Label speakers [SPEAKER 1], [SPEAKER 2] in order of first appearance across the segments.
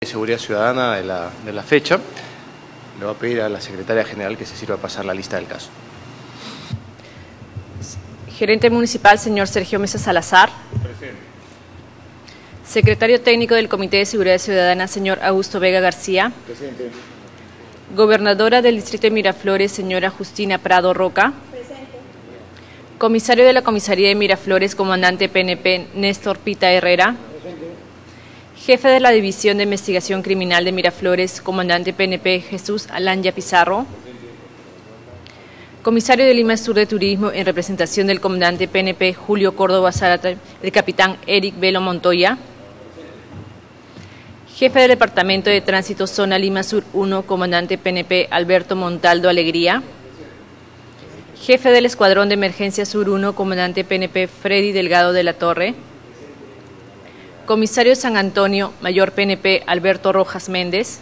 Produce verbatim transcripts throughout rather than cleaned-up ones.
[SPEAKER 1] Seguridad Ciudadana de la, de la fecha. Le voy a pedir a la secretaria general que se sirva a pasar la lista del caso.
[SPEAKER 2] Gerente municipal, señor Sergio Mesa Salazar.
[SPEAKER 1] Presente.
[SPEAKER 2] Secretario técnico del Comité de Seguridad Ciudadana, señor Augusto Vega García.
[SPEAKER 1] Presente.
[SPEAKER 2] Gobernadora del Distrito de Miraflores, señora Justina Prado Roca. Presente. Comisario de la Comisaría de Miraflores, comandante P N P, Néstor Pita Herrera. Presente. Jefe de la División de Investigación Criminal de Miraflores, comandante P N P, Jesús Alanya Pizarro. Presente. Comisario de Lima Sur de Turismo, en representación del comandante P N P, Julio Córdoba Zárate, el capitán Eric Velo Montoya. Jefe del Departamento de Tránsito Zona Lima Sur uno, comandante P N P Alberto Montaldo Alegría. Jefe del Escuadrón de Emergencia Sur uno, comandante P N P Freddy Delgado de la Torre. Comisario San Antonio, mayor P N P Alberto Rojas Méndez.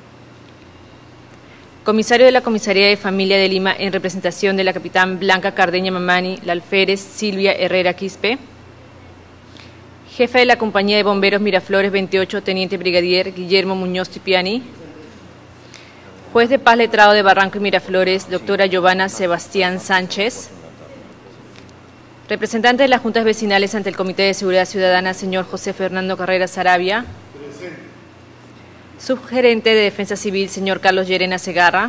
[SPEAKER 2] Comisario de la Comisaría de Familia de Lima, en representación de la capitán Blanca Cardeña Mamani, la alférez Silvia Herrera Quispe. Jefe de la Compañía de Bomberos Miraflores veintiocho, teniente brigadier Guillermo Muñoz Tipiani. Juez de paz letrado de Barranco y Miraflores, doctora Giovanna Sebastián Sánchez. Representante de las juntas vecinales ante el Comité de Seguridad Ciudadana, señor José Fernando Carrera Sarabia. Presente. Subgerente de Defensa Civil, señor Carlos Llerena Segarra.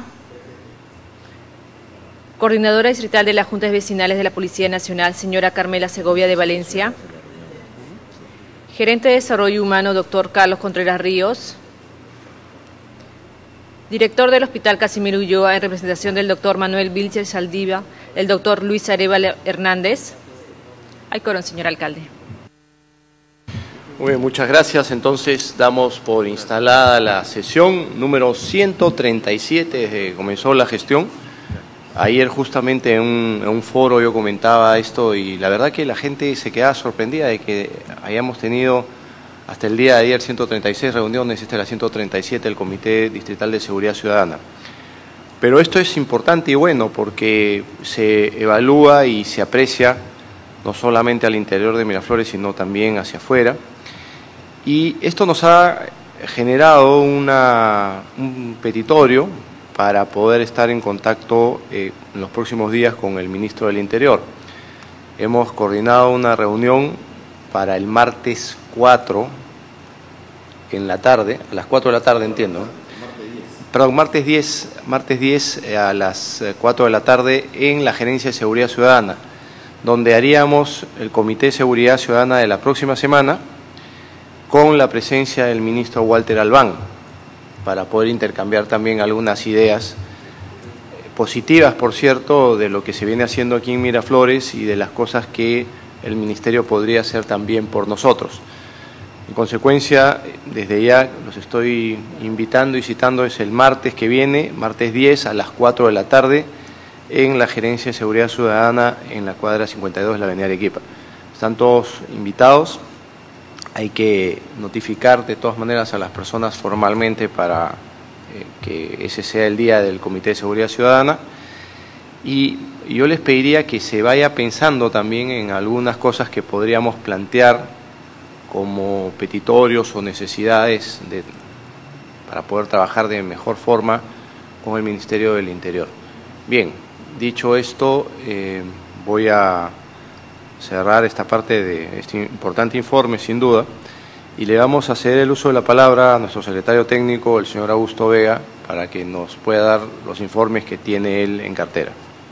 [SPEAKER 2] Coordinadora distrital de las juntas vecinales de la Policía Nacional, señora Carmela Segovia de Valencia. Gerente de Desarrollo Humano, doctor Carlos Contreras Ríos. Director del Hospital Casimiro Ulloa, en representación del doctor Manuel Vilches Saldiva, el doctor Luis Arevalo Hernández. Hay quórum, señor alcalde.
[SPEAKER 1] Muy bien, muchas gracias. Entonces damos por instalada la sesión número ciento treinta y siete desde que comenzó la gestión. Ayer justamente en un, en un foro yo comentaba esto y la verdad que la gente se quedaba sorprendida de que hayamos tenido hasta el día de ayer ciento treinta y seis reuniones, esta es la ciento treinta y siete del Comité Distrital de Seguridad Ciudadana. Pero esto es importante y bueno porque se evalúa y se aprecia no solamente al interior de Miraflores, sino también hacia afuera. Y esto nos ha generado una, un petitorio para poder estar en contacto eh, en los próximos días con el ministro del Interior. Hemos coordinado una reunión para el martes cuatro en la tarde, a las cuatro de la tarde entiendo, ¿no? Perdón, martes diez, martes diez eh, a las cuatro de la tarde en la Gerencia de Seguridad Ciudadana, donde haríamos el Comité de Seguridad Ciudadana de la próxima semana con la presencia del ministro Walter Albán, para poder intercambiar también algunas ideas positivas, por cierto, de lo que se viene haciendo aquí en Miraflores y de las cosas que el Ministerio podría hacer también por nosotros. En consecuencia, desde ya los estoy invitando y citando, es el martes que viene, martes diez a las cuatro de la tarde, en la Gerencia de Seguridad Ciudadana en la cuadra cincuenta y dos de la avenida Arequipa. Están todos invitados. Hay que notificar de todas maneras a las personas formalmente para eh, que ese sea el día del Comité de Seguridad Ciudadana. Y yo les pediría que se vaya pensando también en algunas cosas que podríamos plantear como petitorios o necesidades de, para poder trabajar de mejor forma con el Ministerio del Interior. Bien, dicho esto, eh, voy a cerrar esta parte de este importante informe, sin duda, y le vamos a ceder el uso de la palabra a nuestro secretario técnico, el señor Augusto Vega, para que nos pueda dar los informes que tiene él en cartera.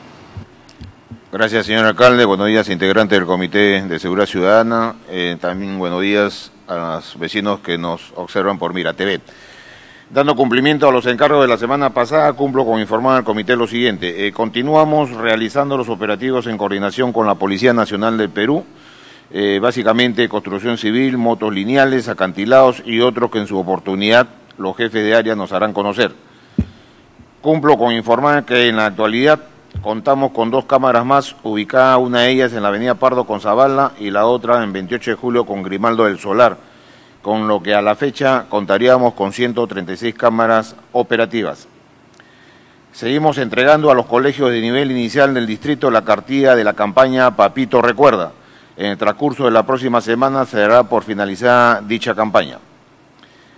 [SPEAKER 3] Gracias, señor alcalde. Buenos días, integrantes del Comité de Seguridad Ciudadana. Eh, también buenos días a los vecinos que nos observan por Mira T V. Dando cumplimiento a los encargos de la semana pasada, cumplo con informar al comité lo siguiente. Eh, continuamos realizando los operativos en coordinación con la Policía Nacional del Perú, eh, básicamente construcción civil, motos lineales, acantilados y otros que en su oportunidad los jefes de área nos harán conocer. Cumplo con informar que en la actualidad contamos con dos cámaras más, ubicada una de ellas en la avenida Pardo con Zavala y la otra en veintiocho de julio con Grimaldo del Solar, con lo que a la fecha contaríamos con ciento treinta y seis cámaras operativas. Seguimos entregando a los colegios de nivel inicial del distrito la cartilla de la campaña Papito Recuerda. En el transcurso de la próxima semana se dará por finalizada dicha campaña.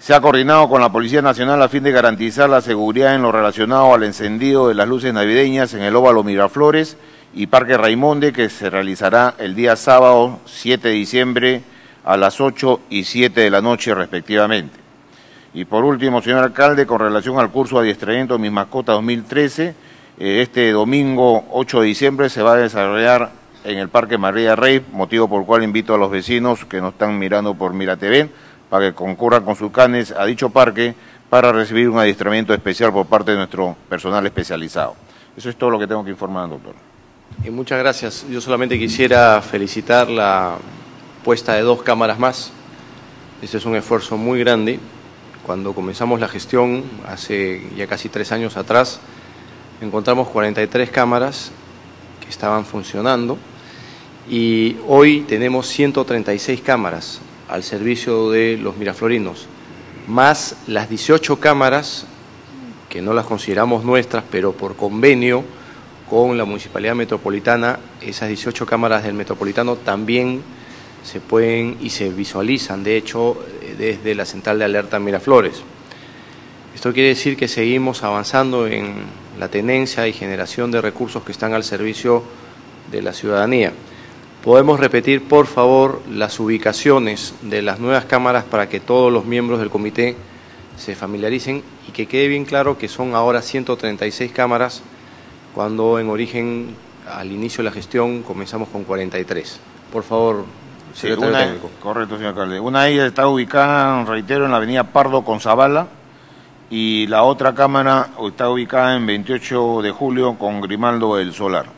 [SPEAKER 3] Se ha coordinado con la Policía Nacional a fin de garantizar la seguridad en lo relacionado al encendido de las luces navideñas en el Óvalo Miraflores y Parque Raimonde, que se realizará el día sábado siete de diciembre a las ocho y siete de la noche respectivamente. Y por último, señor alcalde, con relación al curso de adiestramiento de Mis Mascotas dos mil trece, eh, este domingo ocho de diciembre se va a desarrollar en el Parque María Rey, motivo por el cual invito a los vecinos que nos están mirando por Mira T V para que concurran con sus canes a dicho parque para recibir un adiestramiento especial por parte de nuestro personal especializado. Eso es todo lo que tengo que informar, doctor.
[SPEAKER 1] Y muchas gracias. Yo solamente quisiera felicitar la puesta de dos cámaras más. Este es un esfuerzo muy grande. Cuando comenzamos la gestión, hace ya casi tres años atrás, encontramos cuarenta y tres cámaras que estaban funcionando y hoy tenemos ciento treinta y seis cámaras al servicio de los miraflorinos, más las dieciocho cámaras que no las consideramos nuestras, pero por convenio con la Municipalidad Metropolitana, esas dieciocho cámaras del Metropolitano también se pueden y se visualizan, de hecho, desde la central de alerta Miraflores. Esto quiere decir que seguimos avanzando en la tenencia y generación de recursos que están al servicio de la ciudadanía. ¿Podemos repetir, por favor, las ubicaciones de las nuevas cámaras para que todos los miembros del comité se familiaricen y que quede bien claro que son ahora ciento treinta y seis cámaras, cuando en origen, al inicio de la gestión, comenzamos con cuarenta y tres? Por favor,
[SPEAKER 3] sí,
[SPEAKER 1] secretario
[SPEAKER 3] una,
[SPEAKER 1] técnico.
[SPEAKER 3] Correcto, señor alcalde. Una de ellas está ubicada, reitero, en la avenida Pardo con Zavala, y la otra cámara está ubicada en veintiocho de julio con Grimaldo del Solar.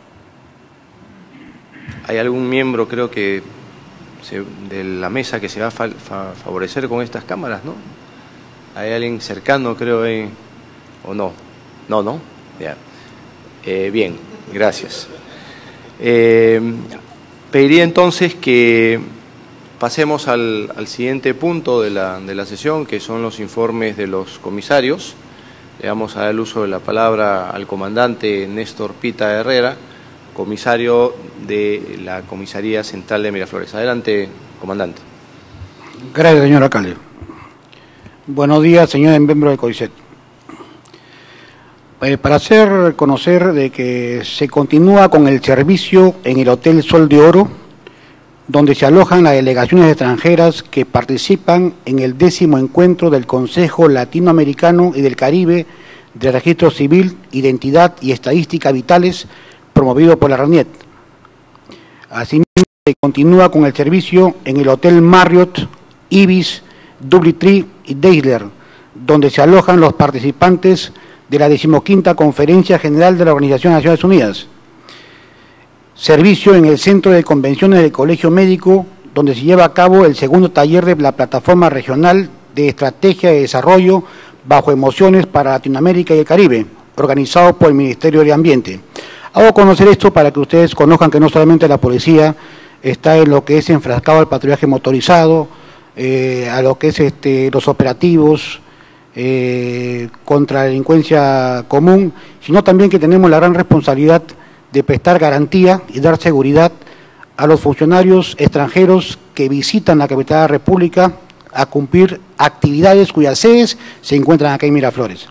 [SPEAKER 1] ¿Hay algún miembro, creo que, se, de la mesa que se va a fa fa favorecer con estas cámaras, no? ¿Hay alguien cercano, creo, eh, o no? No, ¿no? Ya. Eh, bien, gracias. Eh, pediría entonces que pasemos al, al siguiente punto de la, de la sesión, que son los informes de los comisarios. Le vamos a dar el uso de la palabra al comandante Néstor Pita Herrera, comisario de la Comisaría Central de Miraflores. Adelante, comandante.
[SPEAKER 4] Gracias, señor alcalde. Buenos días, señores miembros del COICET. Eh, para hacer conocer de que se continúa con el servicio en el Hotel Sol de Oro, donde se alojan las delegaciones extranjeras que participan en el décimo encuentro del Consejo Latinoamericano y del Caribe de Registro Civil, Identidad y Estadística Vitales, promovido por la RANIET. Asimismo, se continúa con el servicio en el Hotel Marriott, Ibis, Doubletree y Daysler, donde se alojan los participantes de la decimoquinta Conferencia General de la Organización de Naciones Unidas. Servicio en el Centro de Convenciones del Colegio Médico, donde se lleva a cabo el segundo taller de la Plataforma Regional de Estrategia de Desarrollo bajo Emociones para Latinoamérica y el Caribe, organizado por el Ministerio de Ambiente. Hago conocer esto para que ustedes conozcan que no solamente la policía está en lo que es enfrascado al patrullaje motorizado, eh, a lo que es este, los operativos eh, contra la delincuencia común, sino también que tenemos la gran responsabilidad de prestar garantía y dar seguridad a los funcionarios extranjeros que visitan la capital de la República a cumplir actividades cuyas sedes se encuentran acá en Miraflores.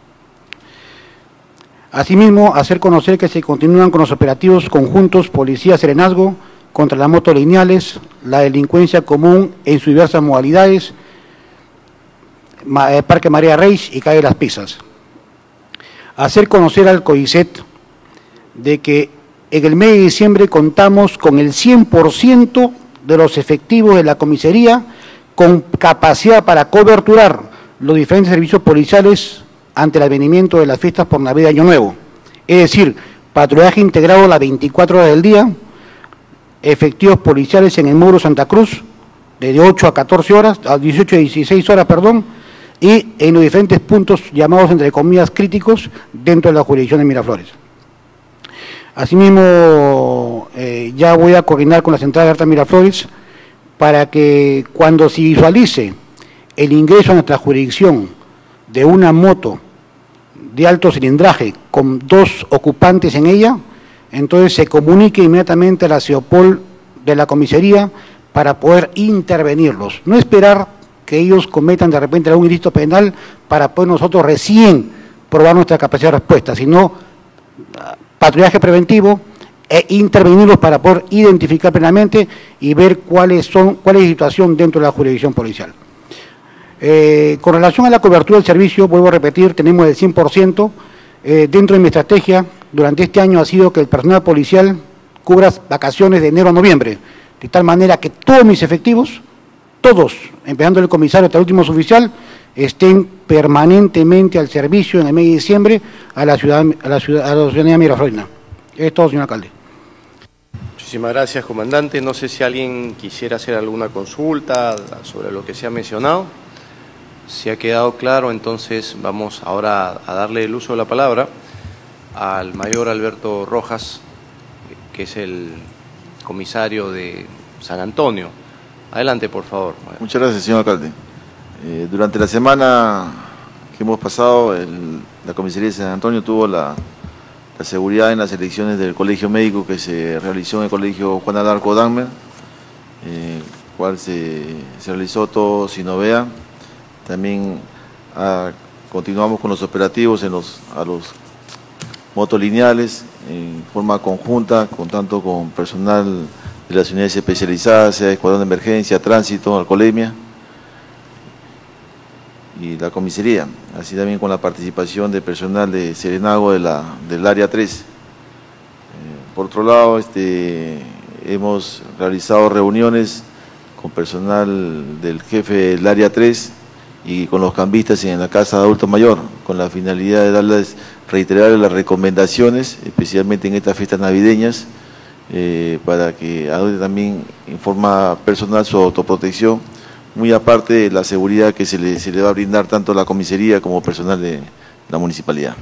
[SPEAKER 4] Asimismo, hacer conocer que se continúan con los operativos conjuntos Policía-Serenazgo contra las motos lineales, la delincuencia común en sus diversas modalidades, Parque María Rey y Calle Las Pisas. Hacer conocer al COICET de que en el mes de diciembre contamos con el cien por ciento de los efectivos de la comisaría con capacidad para coberturar los diferentes servicios policiales ante el advenimiento de las fiestas por Navidad y Año Nuevo. Es decir, patrullaje integrado las veinticuatro horas del día, efectivos policiales en el Muro Santa Cruz, de ocho a catorce horas, a dieciocho a dieciséis horas, perdón, y en los diferentes puntos llamados, entre comillas, críticos dentro de la jurisdicción de Miraflores. Asimismo, eh, ya voy a coordinar con la Central de Alerta Miraflores para que cuando se visualice el ingreso a nuestra jurisdicción de una moto de alto cilindraje con dos ocupantes en ella, entonces se comunique inmediatamente a la CEOPOL de la comisaría para poder intervenirlos. No esperar que ellos cometan de repente algún ilícito penal para poder nosotros recién probar nuestra capacidad de respuesta, sino patrullaje preventivo e intervenirlos para poder identificar plenamente y ver cuáles son, cuál es la situación dentro de la jurisdicción policial. Eh, con relación a la cobertura del servicio, vuelvo a repetir, tenemos el cien por ciento. Eh, dentro de mi estrategia, durante este año ha sido que el personal policial cubra vacaciones de enero a noviembre, de tal manera que todos mis efectivos, todos, empezando el comisario hasta el último oficial, estén permanentemente al servicio en el mes de diciembre a la ciudad, a la, ciudad, a la ciudadanía miraflorina. Es todo, señor alcalde.
[SPEAKER 1] Muchísimas gracias, comandante. No sé si alguien quisiera hacer alguna consulta sobre lo que se ha mencionado. Si ha quedado claro, entonces vamos ahora a darle el uso de la palabra al mayor Alberto Rojas, que es el comisario de San Antonio. Adelante, por favor.
[SPEAKER 5] Muchas gracias, señor alcalde. Eh, durante la semana que hemos pasado, el, la comisaría de San Antonio tuvo la, la seguridad en las elecciones del colegio médico que se realizó en el colegio Juan Alarco Dahmer, eh, cual se, se realizó todo sin novedad. También ah, continuamos con los operativos en los, a los motolineales en forma conjunta, con tanto con personal de las unidades especializadas, sea escuadrón de emergencia, tránsito, alcoholemia y la comisaría, así también con la participación de personal de Serenago de la, del área tres. Eh, por otro lado, este, hemos realizado reuniones con personal del jefe del área tres y con los cambistas en la Casa de Adulto Mayor, con la finalidad de darles, reiterarles las recomendaciones, especialmente en estas fiestas navideñas, eh, para que adopten también en forma personal su autoprotección, muy aparte de la seguridad que se le, se le va a brindar tanto a la comisaría como personal de la municipalidad.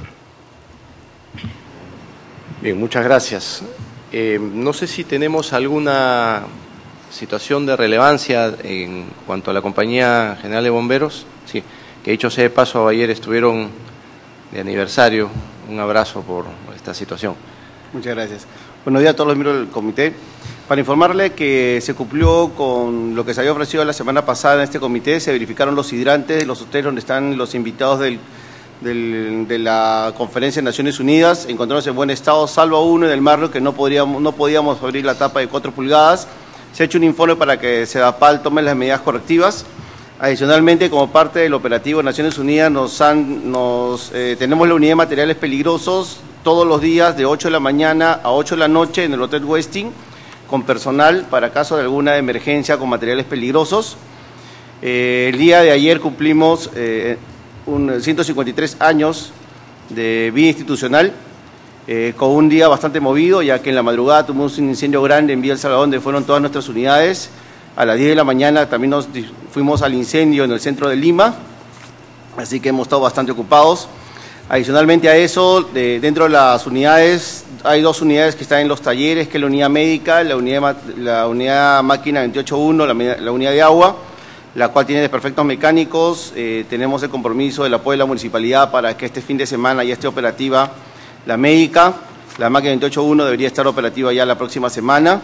[SPEAKER 1] Bien, muchas gracias. Eh, no sé si tenemos alguna situación de relevancia en cuanto a la Compañía General de Bomberos. Sí, que dicho sea de paso, ayer estuvieron de aniversario. Un abrazo por esta situación.
[SPEAKER 6] Muchas gracias. Buenos días a todos los miembros del comité. Para informarle que se cumplió con lo que se había ofrecido la semana pasada en este comité, se verificaron los hidrantes, los hoteles donde están los invitados del, del, de la Conferencia de Naciones Unidas, encontramos en buen estado, salvo uno en el Marrio que no podíamos, no podíamos abrir la tapa de cuatro pulgadas. Se ha hecho un informe para que SEDAPAL tome las medidas correctivas. Adicionalmente, como parte del operativo de Naciones Unidas, nos han, nos, eh, tenemos la unidad de materiales peligrosos todos los días de ocho de la mañana a ocho de la noche en el Hotel Westin, con personal para caso de alguna emergencia con materiales peligrosos. Eh, el día de ayer cumplimos eh, un ciento cincuenta y tres años de vida institucional, eh, con un día bastante movido, ya que en la madrugada tuvimos un incendio grande en Villa El Salvador, donde fueron todas nuestras unidades. A las diez de la mañana también nos fuimos al incendio en el centro de Lima, así que hemos estado bastante ocupados. Adicionalmente a eso, de, dentro de las unidades, hay dos unidades que están en los talleres, que es la unidad médica, la unidad, la unidad máquina veintiocho uno, la, la unidad de agua, la cual tiene desperfectos mecánicos. Eh, tenemos el compromiso del apoyo de la municipalidad para que este fin de semana ya esté operativa la médica. La máquina veintiocho uno debería estar operativa ya la próxima semana.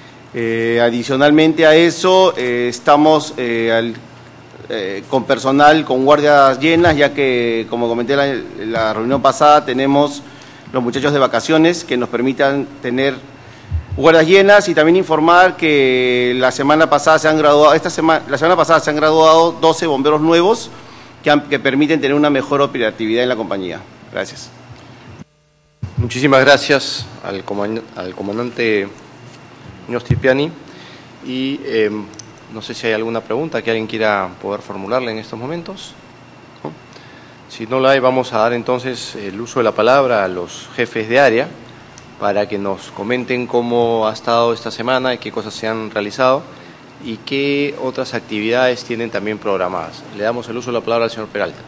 [SPEAKER 6] Eh, adicionalmente a eso, eh, estamos eh, al, eh, con personal, con guardias llenas, ya que, como comenté la, la reunión pasada, tenemos los muchachos de vacaciones que nos permitan tener guardias llenas, y también informar que la semana pasada se han graduado, esta semana, la semana pasada se han graduado doce bomberos nuevos que, han, que permiten tener una mejor operatividad en la compañía. Gracias.
[SPEAKER 1] Muchísimas gracias al, comand al comandante Muñoz Tripiani, y eh, no sé si hay alguna pregunta que alguien quiera poder formularle en estos momentos. ¿No? Si no la hay, vamos a dar entonces el uso de la palabra a los jefes de área para que nos comenten cómo ha estado esta semana y qué cosas se han realizado y qué otras actividades tienen también programadas. Le damos el uso de la palabra al señor Peralta.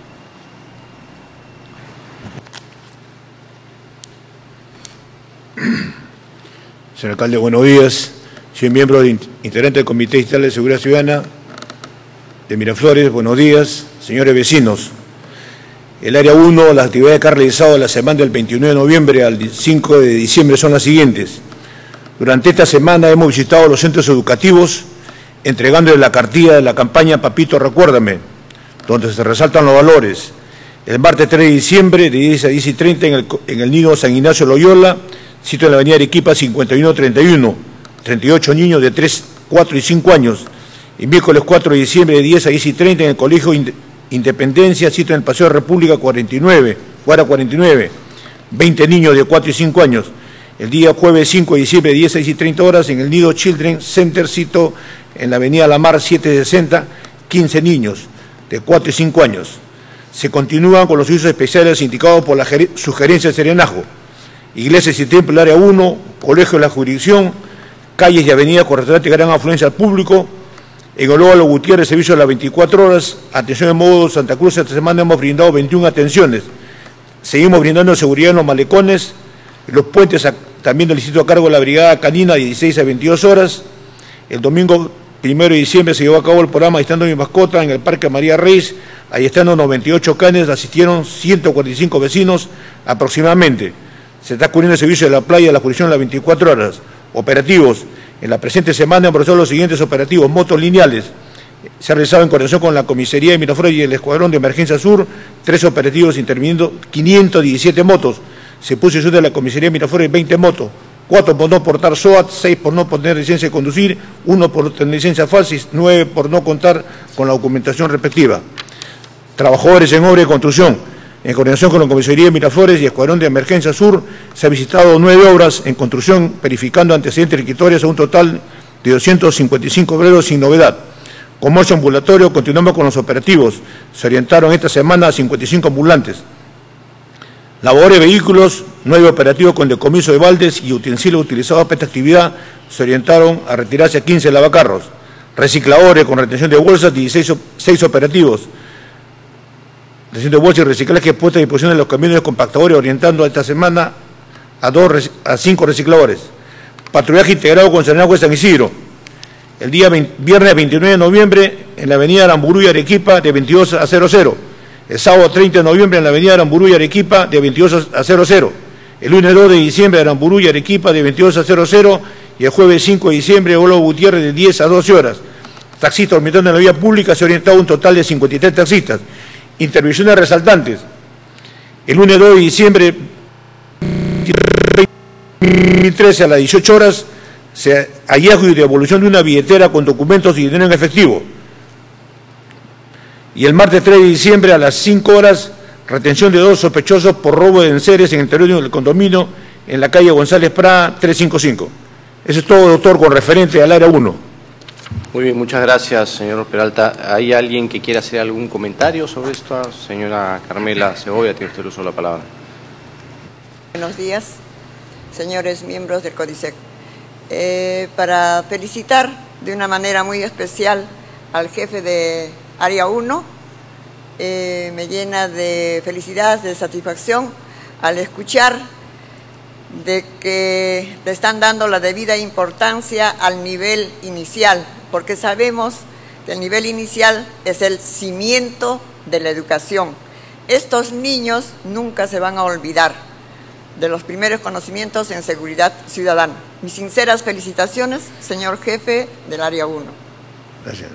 [SPEAKER 7] Señor alcalde, buenos días. Soy miembro de, integrante del Comité Distrital de Seguridad Ciudadana de Miraflores. Buenos días, señores vecinos. El área uno, las actividades que ha realizado la semana del veintiuno de noviembre al cinco de diciembre son las siguientes. Durante esta semana hemos visitado los centros educativos entregándole la cartilla de la campaña Papito Recuérdame, donde se resaltan los valores. El martes tres de diciembre, de diez a diez y treinta, en el, en el nido San Ignacio Loyola, sitio en la avenida Arequipa cincuenta y uno treinta y uno, treinta y ocho niños de tres, cuatro y cinco años. Y miércoles cuatro de diciembre, de diez a diez y treinta, en el Colegio Independencia, sitio en el Paseo de República cuarenta y nueve, cuadra cuarenta y nueve, veinte niños de cuatro y cinco años. El día jueves cinco de diciembre, de diez a diez y treinta horas, en el Nido Children Center, sitio en la avenida La Mar setecientos sesenta, quince niños de cuatro y cinco años. Se continúan con los usos especiales indicados por la sugerencia de Serenazgo. Iglesias y templos del área uno, colegio de la jurisdicción, calles y avenidas correspondientes a gran afluencia al público. En Olóvalo Gutiérrez, servicio de las veinticuatro horas, atención en modo Santa Cruz. Esta semana hemos brindado veintiuna atenciones. Seguimos brindando seguridad en los malecones, los puentes, también del distrito a cargo de la Brigada Canina, dieciséis a veintidós horas. El domingo primero de diciembre se llevó a cabo el programa Ayestando mi mascota en el Parque María Reyes. Ayestando noventa y ocho canes, asistieron ciento cuarenta y cinco vecinos aproximadamente. Se está cubriendo el servicio de la playa de la jurisdicción a las veinticuatro horas. Operativos. En la presente semana han realizado los siguientes operativos. Motos lineales. Se ha realizado en coordinación con la Comisaría de Miraflores y el Escuadrón de Emergencia Sur, tres operativos interviniendo quinientas diecisiete motos. Se puso en uso de la Comisaría de Miraflores veinte motos, cuatro por no portar S O A T, seis por no tener licencia de conducir, uno por tener licencia falsa y nueve por no contar con la documentación respectiva. Trabajadores en obra y construcción. En coordinación con la Comisaría de Miraflores y Escuadrón de Emergencia Sur, se ha visitado nueve obras en construcción, verificando antecedentes requisitorios a un total de doscientos cincuenta y cinco obreros sin novedad. Comercio ambulatorio, continuamos con los operativos. Se orientaron esta semana a cincuenta y cinco ambulantes. Labores de vehículos, nueve operativos con decomiso de baldes y utensilios utilizados para esta actividad. Se orientaron a retirarse a quince lavacarros. Recicladores con retención de bolsas, dieciséis, seis operativos. Retención de bolsas y reciclaje puesta a disposición de los camiones compactadores, orientando esta semana a, dos, a cinco recicladores. Patrullaje integrado con Serenazgo de San Isidro. El día veinte, viernes veintinueve de noviembre en la avenida Aramburú y Arequipa de veintidós a cero cero. El sábado treinta de noviembre en la avenida Aramburú y Arequipa de veintidós a cero cero. El lunes dos de diciembre en Aramburú y Arequipa de veintidós a cero cero. Y el jueves cinco de diciembre en Olóvalo Gutiérrez de diez a doce horas. Taxistas orientando en la vía pública, se ha orientado un total de cincuenta y tres taxistas. Intervenciones resaltantes. El lunes dos de diciembre de dos mil trece a las dieciocho horas, se hallazgo y devolución de una billetera con documentos y dinero en efectivo. Y el martes tres de diciembre a las cinco horas, retención de dos sospechosos por robo de enseres en el interior del condominio en la calle González Prada trescientos cincuenta y cinco. Eso es todo, doctor, con referente al área uno.
[SPEAKER 1] Muy bien, muchas gracias, señor Peralta. ¿Hay alguien que quiera hacer algún comentario sobre esto? Señora Carmela Segovia, tiene usted el uso de la palabra.
[SPEAKER 8] Buenos días, señores miembros del CODISEC. Eh, para felicitar de una manera muy especial al jefe de Área uno, eh, me llena de felicidad, de satisfacción al escuchar de que le están dando la debida importancia al nivel inicial, porque sabemos que el nivel inicial es el cimiento de la educación. Estos niños nunca se van a olvidar de los primeros conocimientos en seguridad ciudadana. Mis sinceras felicitaciones, señor jefe del Área uno.
[SPEAKER 7] Gracias.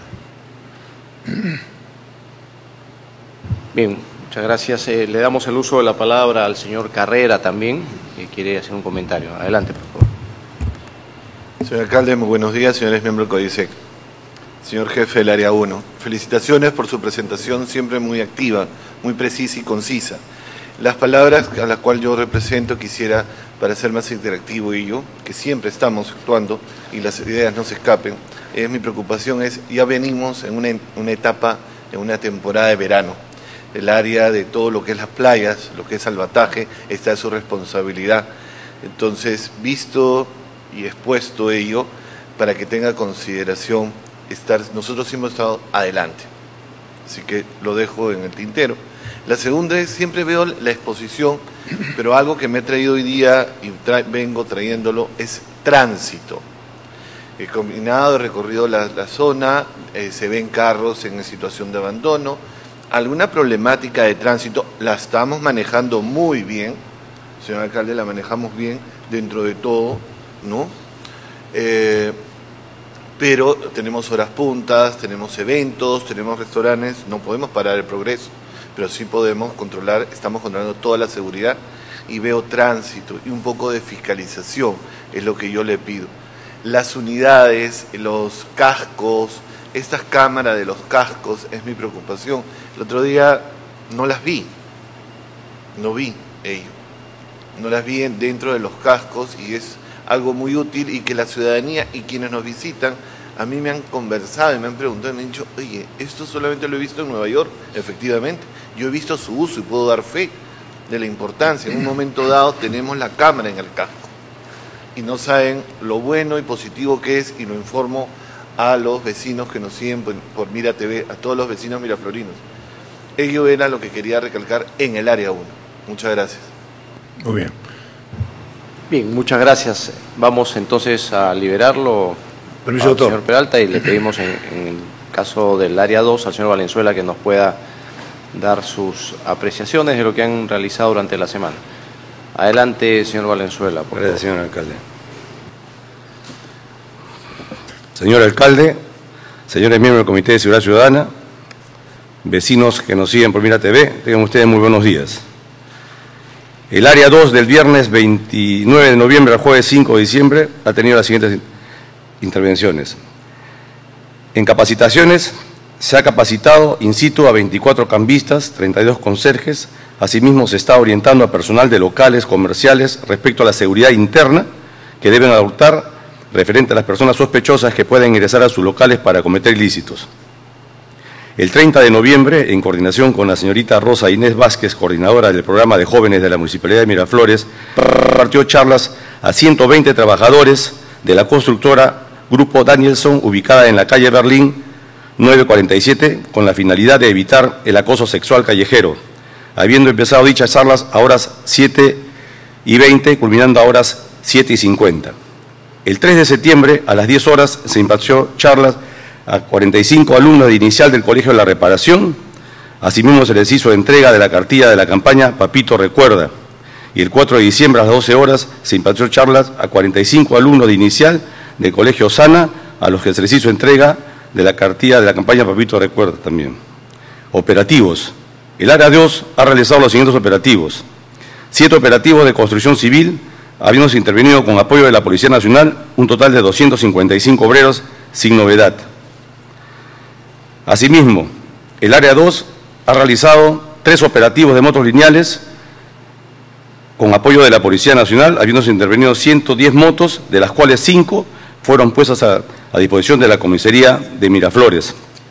[SPEAKER 1] Bien, muchas gracias. Eh, le damos el uso de la palabra al señor Carrera también, que quiere hacer un comentario. Adelante, por favor.
[SPEAKER 9] Señor alcalde, muy buenos días, señores miembros del CODISEC. Señor jefe del Área uno, felicitaciones por su presentación siempre muy activa, muy precisa y concisa. Las palabras a las cuales yo represento quisiera, para ser más interactivo y yo, que siempre estamos actuando y las ideas no se escapen, es mi preocupación es, ya venimos en una, una etapa, en una temporada de verano. El área de todo lo que es las playas, lo que es salvataje, está en su responsabilidad. Entonces, visto y expuesto ello, para que tenga consideración, estar, nosotros hemos estado adelante. Así que lo dejo en el tintero. La segunda es, siempre veo la exposición, pero algo que me he traído hoy día y tra vengo trayéndolo es tránsito. He combinado, he recorrido la, la zona, eh, se ven carros en situación de abandono. Alguna problemática de tránsito la estamos manejando muy bien, señor alcalde, la manejamos bien dentro de todo, ¿no? Eh, pero tenemos horas puntas, tenemos eventos, tenemos restaurantes, no podemos parar el progreso, pero sí podemos controlar, estamos controlando toda la seguridad y veo tránsito y un poco de fiscalización, es lo que yo le pido. Las unidades, los cascos, estas cámaras de los cascos es mi preocupación. El otro día no las vi, no vi ello, no las vi dentro de los cascos y es algo muy útil y que la ciudadanía y quienes nos visitan a mí me han conversado y me han preguntado y me han dicho, oye, esto solamente lo he visto en Nueva York, efectivamente, yo he visto su uso y puedo dar fe de la importancia. En un momento dado tenemos la cámara en el casco y no saben lo bueno y positivo que es, y lo informo a los vecinos que nos siguen por, por Mira T V, a todos los vecinos miraflorinos. Ello era lo que quería recalcar en el área uno. Muchas gracias.
[SPEAKER 7] Muy bien.
[SPEAKER 1] Bien, muchas gracias. Vamos entonces a liberarlo
[SPEAKER 7] Permiso,
[SPEAKER 1] al
[SPEAKER 7] doctor.
[SPEAKER 1] señor Peralta y le pedimos en, en el caso del área dos al señor Valenzuela que nos pueda dar sus apreciaciones de lo que han realizado durante la semana. Adelante, señor Valenzuela. Por
[SPEAKER 10] Gracias, señor alcalde. Señor alcalde, señores miembros del Comité de Seguridad Ciudadana, vecinos que nos siguen por Mira T V, tengan ustedes muy buenos días. El área dos del viernes veintinueve de noviembre al jueves cinco de diciembre ha tenido las siguientes intervenciones. En capacitaciones se ha capacitado in situ a veinticuatro cambistas, treinta y dos conserjes. Asimismo, se está orientando a personal de locales comerciales respecto a la seguridad interna que deben adoptar referente a las personas sospechosas que pueden ingresar a sus locales para cometer ilícitos. El treinta de noviembre, en coordinación con la señorita Rosa Inés Vázquez, coordinadora del programa de jóvenes de la Municipalidad de Miraflores, impartió charlas a ciento veinte trabajadores de la constructora Grupo Danielson, ubicada en la calle Berlín nueve cuarenta y siete, con la finalidad de evitar el acoso sexual callejero, habiendo empezado dichas charlas a horas siete y veinte, culminando a horas siete y cincuenta. El tres de septiembre, a las diez horas, se impartió charlas a cuarenta y cinco alumnos de inicial del Colegio de la Reparación. Asimismo, se les hizo entrega de la cartilla de la campaña Papito Recuerda. Y el cuatro de diciembre, a las doce horas, se impartió charlas a cuarenta y cinco alumnos de inicial del Colegio Sana, a los que se les hizo entrega de la cartilla de la campaña Papito Recuerda también. Operativos. El área dos ha realizado los siguientes operativos. Siete operativos de construcción civil, habiéndose intervenido con apoyo de la Policía Nacional, un total de doscientos cincuenta y cinco obreros sin novedad. Asimismo, el área dos ha realizado tres operativos de motos lineales con apoyo de la Policía Nacional, habiéndose intervenido ciento diez motos, de las cuales cinco fueron puestas a, a disposición de la Comisaría de Miraflores.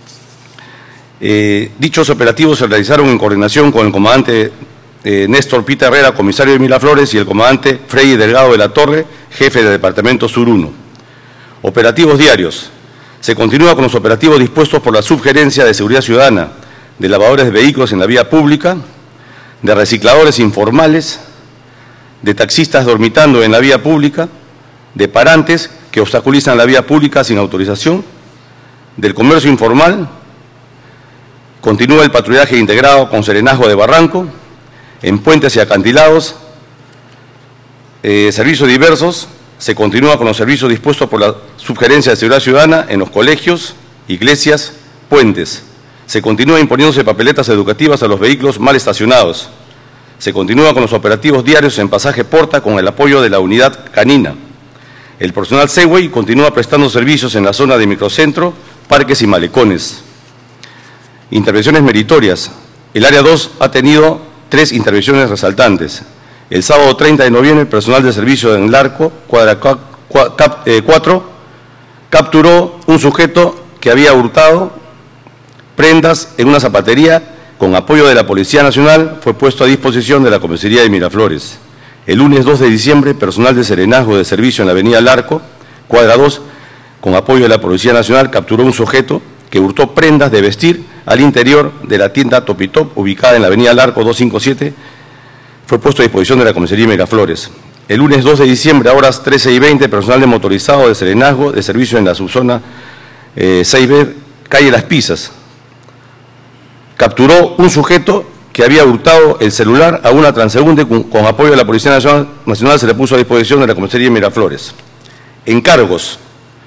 [SPEAKER 10] Eh, dichos operativos se realizaron en coordinación con el comandante eh, Néstor Pita Herrera, comisario de Miraflores, y el comandante Freddy Delgado de la Torre, jefe del Departamento Sur uno. Operativos diarios. Se continúa con los operativos dispuestos por la Subgerencia de Seguridad Ciudadana, de lavadores de vehículos en la vía pública, de recicladores informales, de taxistas dormitando en la vía pública, de parantes que obstaculizan la vía pública sin autorización, del comercio informal. Continúa el patrullaje integrado con serenazgo de barranco, en puentes y acantilados, eh, servicios diversos. Se continúa con los servicios dispuestos por la Subgerencia de Seguridad Ciudadana en los colegios, iglesias, puentes. Se continúa imponiéndose papeletas educativas a los vehículos mal estacionados. Se continúa con los operativos diarios en Pasaje Porta con el apoyo de la unidad canina. El personal Segway continúa prestando servicios en la zona de microcentro, parques y malecones. Intervenciones meritorias. El área dos ha tenido tres intervenciones resaltantes. El sábado treinta de noviembre, el personal de servicio en Larco, cuadra cuatro, capturó un sujeto que había hurtado prendas en una zapatería. Con apoyo de la Policía Nacional, fue puesto a disposición de la Comisaría de Miraflores. El lunes dos de diciembre, personal de serenazgo de servicio en la avenida Larco, cuadra dos, con apoyo de la Policía Nacional, capturó un sujeto que hurtó prendas de vestir al interior de la tienda Topitop, ubicada en la avenida Larco doscientos cincuenta y siete, fue puesto a disposición de la Comisaría de Miraflores. El lunes dos de diciembre, a horas trece y veinte, personal de motorizado de serenazgo de servicio en la subzona eh, seis B, calle Las Pisas, capturó un sujeto que había hurtado el celular a una transeúnte. Con, con apoyo de la Policía Nacional, Nacional se le puso a disposición de la Comisaría de Miraflores. Encargos.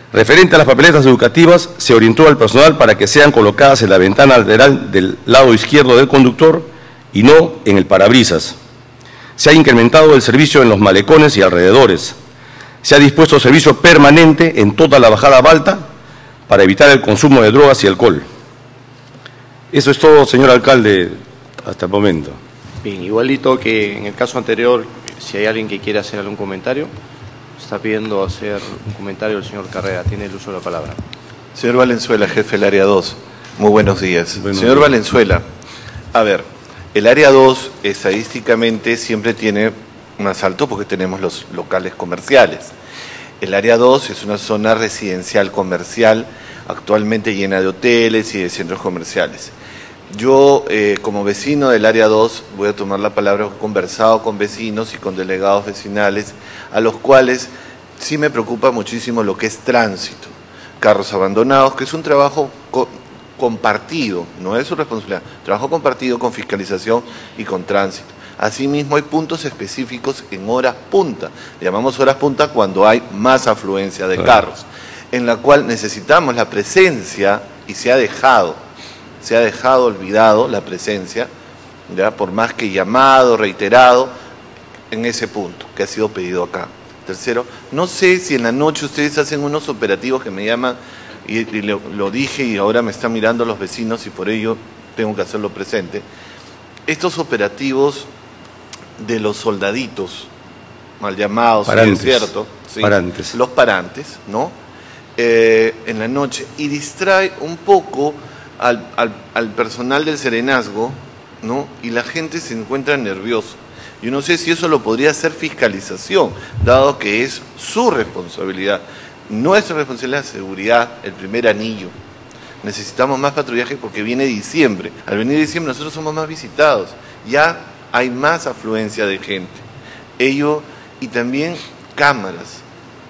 [SPEAKER 10] Referente a las papeletas educativas, se orientó al personal para que sean colocadas en la ventana lateral del lado izquierdo del conductor y no en el parabrisas. Se ha incrementado el servicio en los malecones y alrededores. Se ha dispuesto servicio permanente en toda la bajada Balta para evitar el consumo de drogas y alcohol. Eso es todo, señor alcalde, hasta el momento.
[SPEAKER 1] Bien, igualito que en el caso anterior, si hay alguien que quiera hacer algún comentario, está pidiendo hacer un comentario el señor Carrera. Tiene el uso de la palabra.
[SPEAKER 9] Señor Valenzuela, jefe del área dos. Muy buenos días.
[SPEAKER 10] Buenos
[SPEAKER 9] señor
[SPEAKER 10] días.
[SPEAKER 9] Valenzuela, a ver, el área dos estadísticamente siempre tiene más alto porque tenemos los locales comerciales. El área dos es una zona residencial comercial actualmente llena de hoteles y de centros comerciales. Yo, eh, como vecino del área dos, voy a tomar la palabra, he conversado con vecinos y con delegados vecinales, a los cuales sí me preocupa muchísimo lo que es tránsito. Carros abandonados, que es un trabajo co compartido, no es su responsabilidad, trabajo compartido con fiscalización y con tránsito. Asimismo, hay puntos específicos en horas punta, le llamamos horas punta cuando hay más afluencia de carros, en la cual necesitamos la presencia, y se ha dejado, se ha dejado olvidado la presencia, ¿ya? Por más que llamado, reiterado, en ese punto que ha sido pedido acá. Tercero, no sé si en la noche ustedes hacen unos operativos que me llaman, y, y lo, lo dije y ahora me están mirando los vecinos y por ello tengo que hacerlo presente. Estos operativos de los soldaditos, mal llamados,
[SPEAKER 10] parantes,
[SPEAKER 9] ¿sí es cierto? Sí,
[SPEAKER 10] parantes.
[SPEAKER 9] Los parantes, ¿no? Eh, en la noche, y distrae un poco al, al, al personal del serenazgo, ¿no? Y la gente se encuentra nerviosa. Yo no sé si eso lo podría hacer fiscalización, dado que es su responsabilidad. Nuestra responsabilidad es seguridad, el primer anillo. Necesitamos más patrullaje porque viene diciembre. Al venir diciembre nosotros somos más visitados. Ya hay más afluencia de gente. Ello, y también cámaras.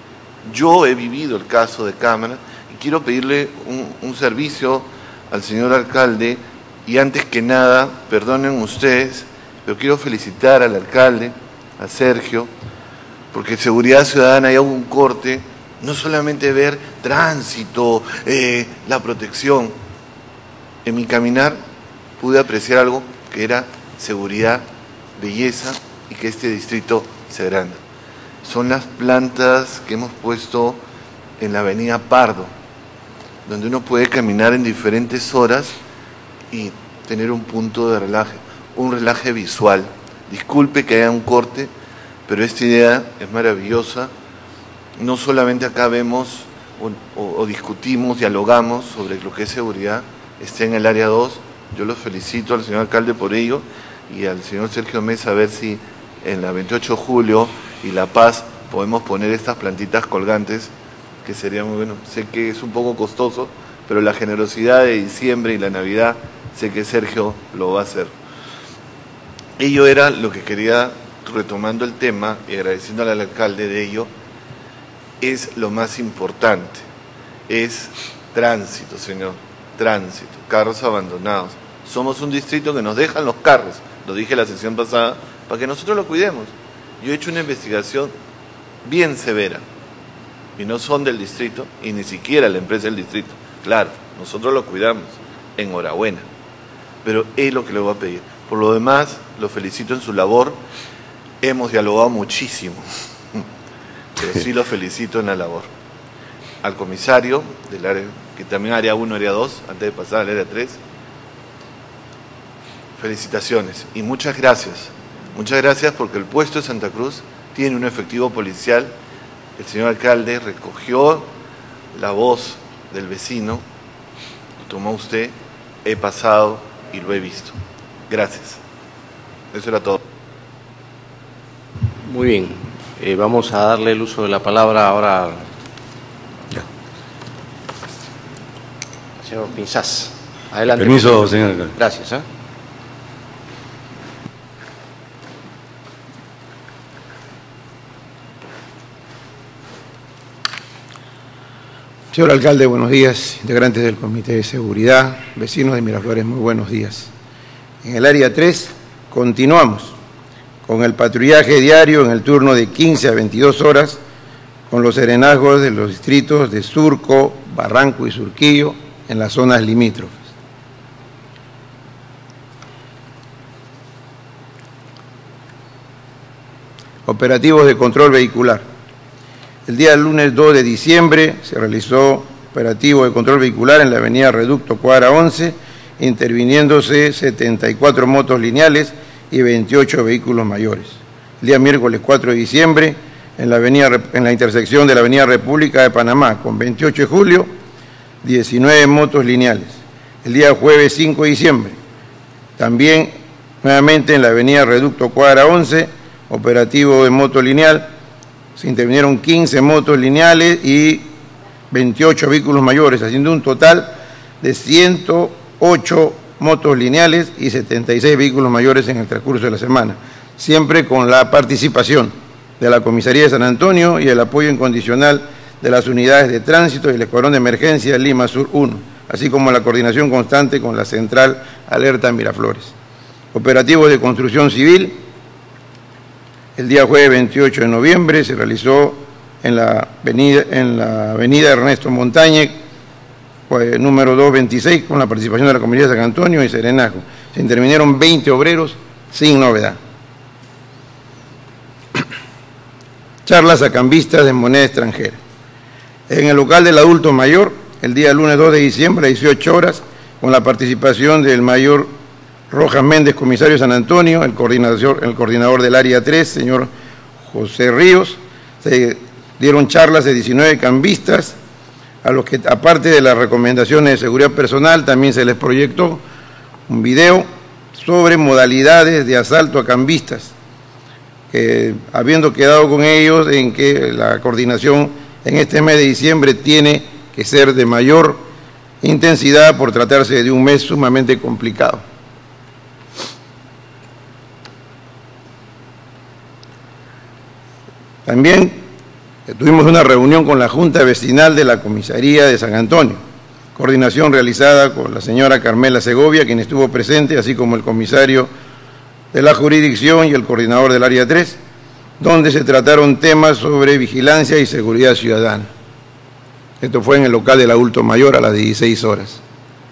[SPEAKER 9] Yo he vivido el caso de cámaras y quiero pedirle un, un servicio al señor alcalde, y antes que nada, perdonen ustedes, pero quiero felicitar al alcalde, a Sergio, porque Seguridad Ciudadana hay un corte, no solamente ver tránsito, eh, la protección. En mi caminar pude apreciar algo que era seguridad, belleza y que este distrito se agranda. Son las plantas que hemos puesto en la avenida Pardo, donde uno puede caminar en diferentes horas y tener un punto de relaje, un relaje visual. Disculpe que haya un corte, pero esta idea es maravillosa. No solamente acá vemos o, o, o discutimos, dialogamos sobre lo que es seguridad, está en el área dos. Yo los felicito al señor alcalde por ello y al señor Sergio Mesa, a ver si en la veintiocho de julio y La Paz podemos poner estas plantitas colgantes, que sería muy bueno. Sé que es un poco costoso, pero la generosidad de diciembre y la Navidad, sé que Sergio lo va a hacer. Ello era lo que quería, retomando el tema y agradeciéndole al alcalde de ello, es lo más importante, es tránsito, señor, tránsito, carros abandonados. Somos un distrito que nos dejan los carros, lo dije la sesión pasada, para que nosotros lo cuidemos. Yo he hecho una investigación bien severa, y no son del distrito, y ni siquiera la empresa del distrito. Claro, nosotros lo cuidamos, enhorabuena, pero es lo que le voy a pedir. Por lo demás, lo felicito en su labor, hemos dialogado muchísimo, pero sí lo felicito en la labor. Al comisario del área, que también área uno, área dos, antes de pasar al área tres, felicitaciones y muchas gracias. Muchas gracias porque el puesto de Santa Cruz tiene un efectivo policial. El señor alcalde recogió la voz del vecino, lo tomó usted, he pasado y lo he visto. Gracias. Eso era todo.
[SPEAKER 1] Muy bien. Eh, vamos a darle el uso de la palabra ahora al señor Pinzás. Adelante.
[SPEAKER 10] Permiso, señor alcalde.
[SPEAKER 1] Gracias. ¿eh?
[SPEAKER 11] Señor alcalde, buenos días. Integrantes del Comité de Seguridad, vecinos de Miraflores, muy buenos días. En el área tres continuamos con el patrullaje diario en el turno de quince a veintidós horas con los serenazgos de los distritos de Surco, Barranco y Surquillo en las zonas limítrofes. Operativos de control vehicular. El día lunes dos de diciembre se realizó operativo de control vehicular en la avenida Reducto Cuadra once, interviniéndose setenta y cuatro motos lineales y veintiocho vehículos mayores. El día miércoles cuatro de diciembre, en la, avenida, en la intersección de la avenida República de Panamá, con veintiocho de julio, diecinueve motos lineales. El día jueves cinco de diciembre, también nuevamente en la avenida Reducto Cuadra once, operativo de moto lineal, se intervinieron quince motos lineales y veintiocho vehículos mayores, haciendo un total de ciento ocho motos lineales y setenta y seis vehículos mayores en el transcurso de la semana, siempre con la participación de la Comisaría de San Antonio y el apoyo incondicional de las unidades de tránsito y el Escuadrón de Emergencia Lima Sur uno, así como la coordinación constante con la Central Alerta Miraflores. Operativos de construcción civil. El día jueves veintiocho de noviembre se realizó en la avenida, en la avenida Ernesto Montañez, pues, número doscientos veintiséis, con la participación de la Comisaría de San Antonio y Serenazgo. Se intervinieron veinte obreros sin novedad. Charlas a cambistas de moneda extranjera. En el local del adulto mayor, el día lunes dos de diciembre a dieciocho horas, con la participación del mayor Rojas Méndez, comisario de San Antonio, el coordinador, el coordinador del área tres, señor José Ríos, se dieron charlas de diecinueve cambistas, a los que, aparte de las recomendaciones de seguridad personal, también se les proyectó un video sobre modalidades de asalto a cambistas, que, habiendo quedado con ellos en que la coordinación en este mes de diciembre tiene que ser de mayor intensidad por tratarse de un mes sumamente complicado. También tuvimos una reunión con la Junta Vecinal de la Comisaría de San Antonio, coordinación realizada con la señora Carmela Segovia, quien estuvo presente, así como el comisario de la jurisdicción y el coordinador del área tres, donde se trataron temas sobre vigilancia y seguridad ciudadana. Esto fue en el local del adulto mayor a las dieciséis horas.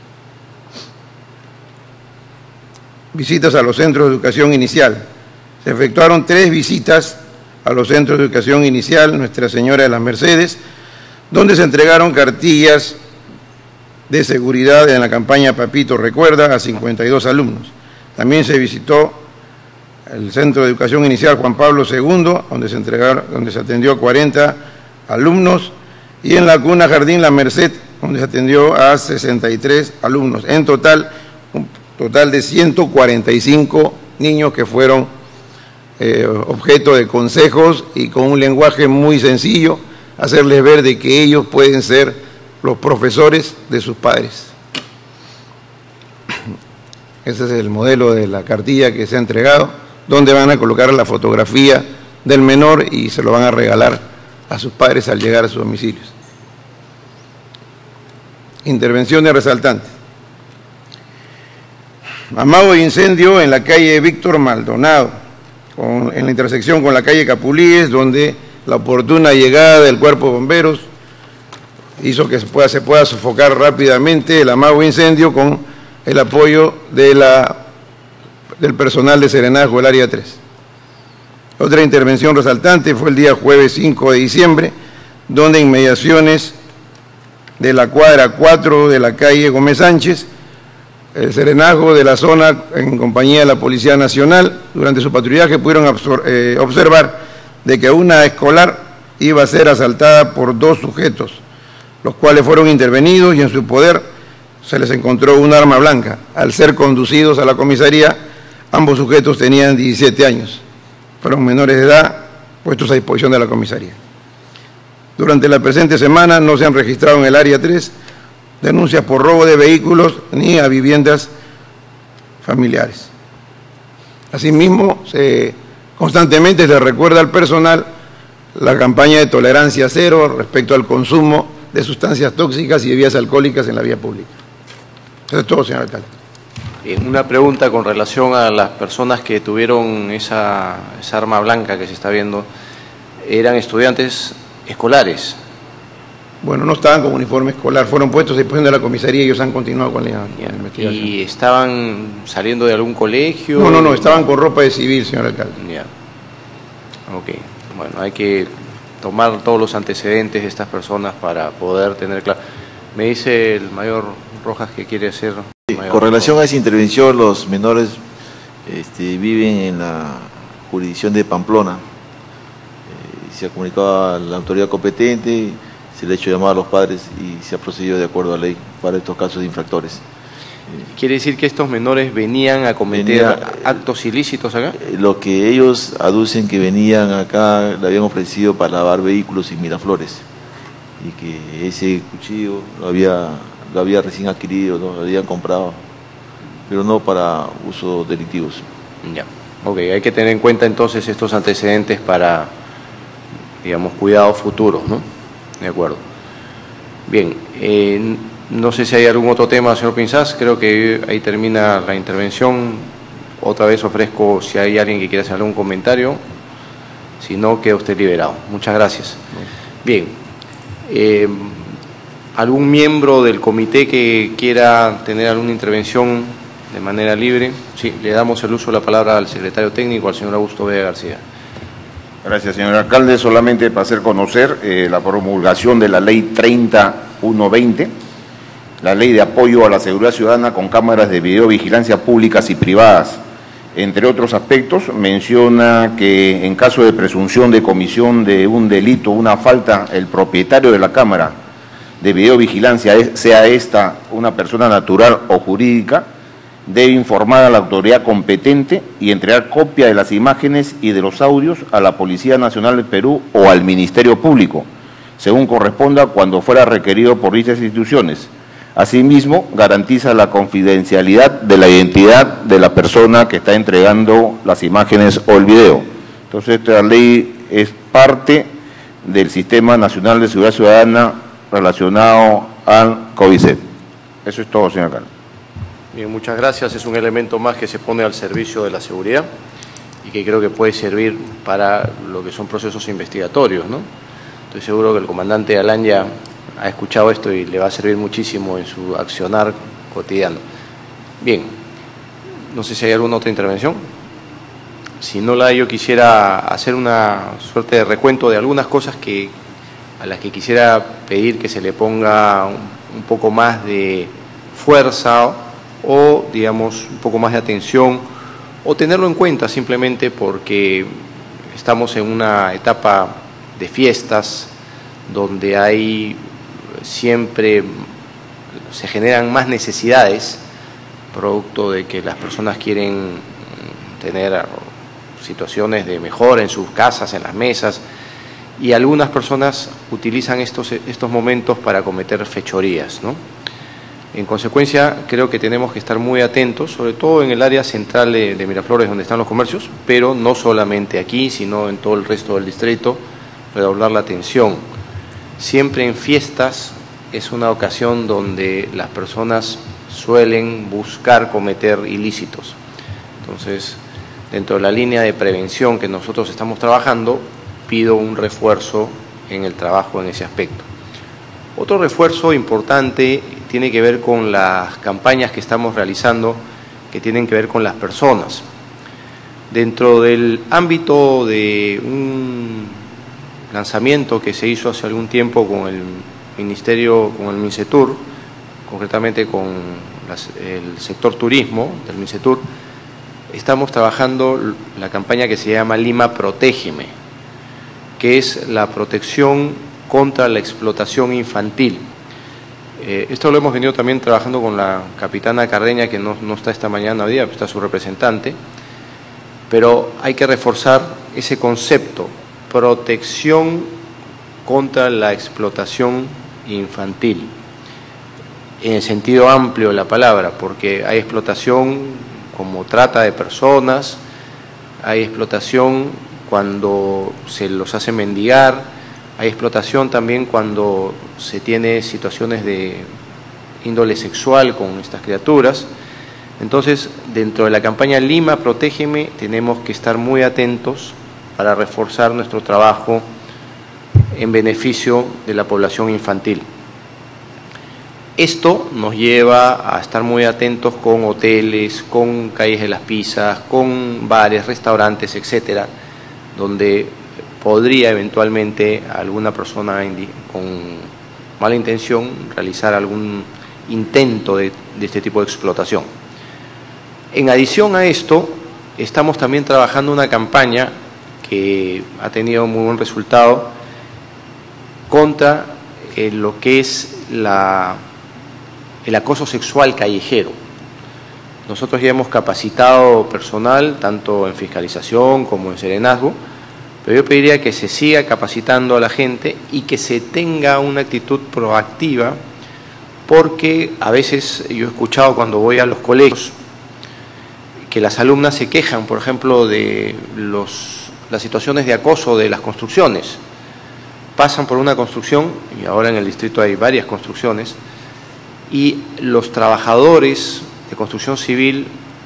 [SPEAKER 11] Visitas a los centros de educación inicial. Se efectuaron tres visitas a los centros de educación inicial Nuestra Señora de las Mercedes, donde se entregaron cartillas de seguridad en la campaña Papito Recuerda a cincuenta y dos alumnos. También se visitó el Centro de Educación Inicial Juan Pablo segundo, donde se, entregaron, donde se atendió a cuarenta alumnos, y en la Cuna Jardín La Merced, donde se atendió a sesenta y tres alumnos. En total, un total de ciento cuarenta y cinco niños que fueron Eh, objeto de consejos y con un lenguaje muy sencillo, hacerles ver de que ellos pueden ser los profesores de sus padres. Ese es el modelo de la cartilla que se ha entregado, donde van a colocar la fotografía del menor y se lo van a regalar a sus padres al llegar a sus domicilios. Intervención de resaltantes. Amago de incendio en la calle Víctor Maldonado, Con, en la intersección con la calle Capulíes, donde la oportuna llegada del cuerpo de bomberos hizo que se pueda, se pueda sofocar rápidamente el amago incendio con el apoyo de la, del personal de Serenazgo del área tres. Otra intervención resaltante fue el día jueves cinco de diciembre, donde en inmediaciones de la cuadra cuatro de la calle Gómez Sánchez, el Serenazgo de la zona, en compañía de la Policía Nacional, durante su patrullaje pudieron eh, observar de que una escolar iba a ser asaltada por dos sujetos, los cuales fueron intervenidos y en su poder se les encontró un arma blanca. Al ser conducidos a la comisaría, ambos sujetos tenían diecisiete años, fueron menores de edad, puestos a disposición de la comisaría. Durante la presente semana no se han registrado en el área tres denuncias por robo de vehículos ni a viviendas familiares. Asimismo, se, constantemente se recuerda al personal la campaña de tolerancia cero respecto al consumo de sustancias tóxicas y bebidas alcohólicas en la vía pública. Eso es todo, señor alcalde.
[SPEAKER 1] Bien, una pregunta con relación a las personas que tuvieron esa, esa arma blanca que se está viendo. ¿Eran estudiantes escolares.
[SPEAKER 11] Bueno, no estaban con uniforme escolar, fueron puestos después de la comisaría y ellos han continuado con la, con la investigación.
[SPEAKER 1] ¿Y estaban saliendo de algún colegio?
[SPEAKER 11] No, no, no, estaban con ropa de civil, señor alcalde.
[SPEAKER 1] Ya. Ok, bueno, hay que tomar todos los antecedentes de estas personas para poder tener claro. Me dice el mayor Rojas que quiere hacer...
[SPEAKER 5] Sí, con relación a esa intervención, los menores este, viven en la jurisdicción de Pamplona. Eh, se ha comunicado a la autoridad competente, se le ha hecho llamar a los padres y se ha procedido de acuerdo a la ley para estos casos de infractores.
[SPEAKER 1] ¿Quiere decir que estos menores venían a cometer Venía, actos ilícitos acá?
[SPEAKER 5] Lo que ellos aducen que venían acá, le habían ofrecido para lavar vehículos en Miraflores y que ese cuchillo lo había, lo había recién adquirido, ¿no? Lo habían comprado, pero no para usos delictivos.
[SPEAKER 1] Ya, ok, hay que tener en cuenta entonces estos antecedentes para, digamos, cuidados futuros, ¿no? De acuerdo. Bien, eh, no sé si hay algún otro tema, señor Pinzás, creo que ahí termina la intervención. Otra vez ofrezco si hay alguien que quiera hacer algún comentario, si no, queda usted liberado. Muchas gracias. Bien, eh, ¿algún miembro del comité que quiera tener alguna intervención de manera libre? Sí, le damos el uso de la palabra al secretario técnico, al señor Augusto Vega García.
[SPEAKER 3] Gracias, señor alcalde. Solamente para hacer conocer eh, la promulgación de la ley treinta mil ciento veinte, la ley de apoyo a la seguridad ciudadana con cámaras de videovigilancia públicas y privadas. Entre otros aspectos, menciona que en caso de presunción de comisión de un delito, una falta, el propietario de la cámara de videovigilancia, sea esta una persona natural o jurídica, debe informar a la autoridad competente y entregar copia de las imágenes y de los audios a la Policía Nacional del Perú o al Ministerio Público, según corresponda cuando fuera requerido por dichas instituciones. Asimismo, garantiza la confidencialidad de la identidad de la persona que está entregando las imágenes o el video. Entonces, esta ley es parte del Sistema Nacional de Seguridad Ciudadana relacionado al CODISEC. Eso es todo, señor alcalde.
[SPEAKER 1] Bien, muchas gracias. Es un elemento más que se pone al servicio de la seguridad y que creo que puede servir para lo que son procesos investigatorios, ¿no? Estoy seguro que el comandante Alán ya ha escuchado esto y le va a servir muchísimo en su accionar cotidiano. Bien, no sé si hay alguna otra intervención. Si no la hay, yo quisiera hacer una suerte de recuento de algunas cosas que, a las que quisiera pedir que se le ponga un, un poco más de fuerza o, digamos, un poco más de atención o tenerlo en cuenta simplemente porque estamos en una etapa de fiestas donde hay siempre se generan más necesidades producto de que las personas quieren tener situaciones de mejora en sus casas, en las mesas, y algunas personas utilizan estos, estos momentos para cometer fechorías, ¿no? En consecuencia, creo que tenemos que estar muy atentos, sobre todo en el área central de, de Miraflores, donde están los comercios, pero no solamente aquí, sino en todo el resto del distrito, redoblar la atención. Siempre en fiestas es una ocasión donde las personas suelen buscar cometer ilícitos. Entonces, dentro de la línea de prevención que nosotros estamos trabajando, pido un refuerzo en el trabajo en ese aspecto. Otro refuerzo importante tiene que ver con las campañas que estamos realizando, que tienen que ver con las personas. Dentro del ámbito de un lanzamiento que se hizo hace algún tiempo con el Ministerio, con el MINCETUR, concretamente con las, el sector turismo del MINCETUR, estamos trabajando la campaña que se llama Lima Protégeme, que es la protección contra la explotación infantil. Eh, esto lo hemos venido también trabajando con la capitana Cardeña, que no, no está esta mañana hoy día, está su representante, pero hay que reforzar ese concepto, protección contra la explotación infantil, en el sentido amplio de la palabra, porque hay explotación como trata de personas, hay explotación cuando se los hace mendigar, hay explotación también cuando se tiene situaciones de índole sexual con estas criaturas. Entonces, dentro de la campaña Lima Protégeme, tenemos que estar muy atentos para reforzar nuestro trabajo en beneficio de la población infantil. Esto nos lleva a estar muy atentos con hoteles, con calles de las pizzas, con bares, restaurantes, etcétera, donde podría eventualmente alguna persona con mala intención realizar algún intento de, de este tipo de explotación. En adición a esto, estamos también trabajando una campaña que ha tenido muy buen resultado contra eh, lo que es la, el acoso sexual callejero. Nosotros ya hemos capacitado personal, tanto en fiscalización como en serenazgo, pero yo pediría que se siga capacitando a la gente y que se tenga una actitud proactiva, porque a veces yo he escuchado cuando voy a los colegios que las alumnas se quejan, por ejemplo, de los, las situaciones de acoso de las construcciones. Pasan por una construcción, y ahora en el distrito hay varias construcciones, y los trabajadores de construcción civil